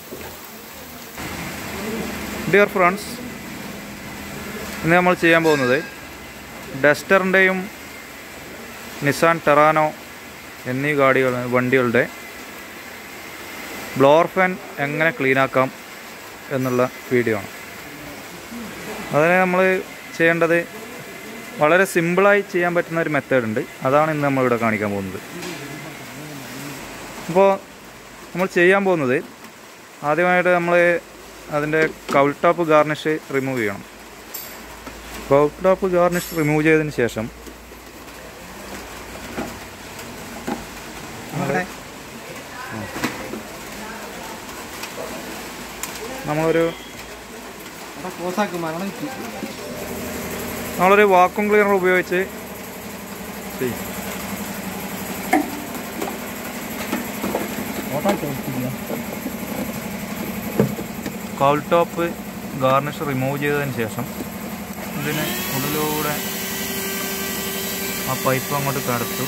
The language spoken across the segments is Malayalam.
ഡിയർ ഫ്രണ്ട്സ്, ഇന്ന് നമ്മൾ ചെയ്യാൻ പോകുന്നത് ഡസ്റ്ററിൻ്റെയും നിസാൻ ടെറാനോ എന്നീ വണ്ടികളുടെ ബ്ലോവർ ഫാൻ എങ്ങനെ ക്ലീനാക്കാം എന്നുള്ള വീഡിയോ ആണ്. അതിന് നമ്മൾ ചെയ്യേണ്ടത് വളരെ സിമ്പിളായി ചെയ്യാൻ പറ്റുന്ന ഒരു മെത്തേഡ് ഉണ്ട്. അതാണ് ഇന്ന് നമ്മളിവിടെ കാണിക്കാൻ പോകുന്നത്. അപ്പോൾ നമ്മൾ ചെയ്യാൻ പോകുന്നത് ആദ്യമായിട്ട് നമ്മൾ അതിൻ്റെ കൗൾ ടോപ്പ് ഗാർണിഷ് റിമൂവ് ചെയ്യണം. കൗൾ ടോപ്പ് ഗാർണിഷ് റിമൂവ് ചെയ്തതിന് ശേഷം നമ്മളൊരു വാക്വം ക്ലീനർ ഉപയോഗിച്ച് ചെയ്യും. കൗൾ ടോപ്പ് ഗാർണിഷ് റിമൂവ് ചെയ്തതിന് ശേഷം ഇതിന് ഉള്ളിലൂടെ ആ പൈപ്പ് അങ്ങോട്ട് കടത്തു.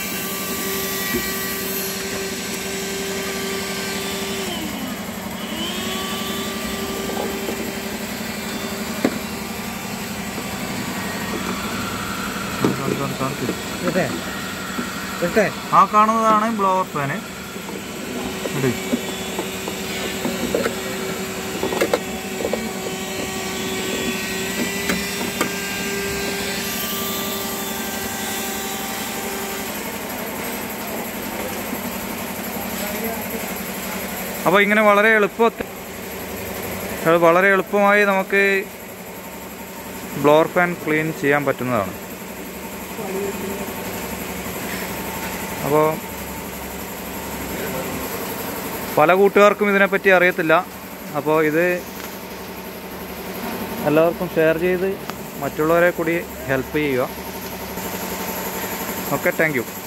ആ കാണുന്നതാണ് ബ്ലോവർ ഫാന്. അപ്പോൾ ഇങ്ങനെ വളരെ എളുപ്പമായി നമുക്ക് ബ്ലോവർ ഫാൻ ക്ലീൻ ചെയ്യാൻ പറ്റുന്നതാണ്. അപ്പോൾ പല കൂട്ടുകാർക്കും ഇതിനെപ്പറ്റി അറിയത്തില്ല. അപ്പോൾ ഇത് എല്ലാവർക്കും ഷെയർ ചെയ്ത് മറ്റുള്ളവരെ കൂടി ഹെൽപ്പ് ചെയ്യുക. Okay, thank U.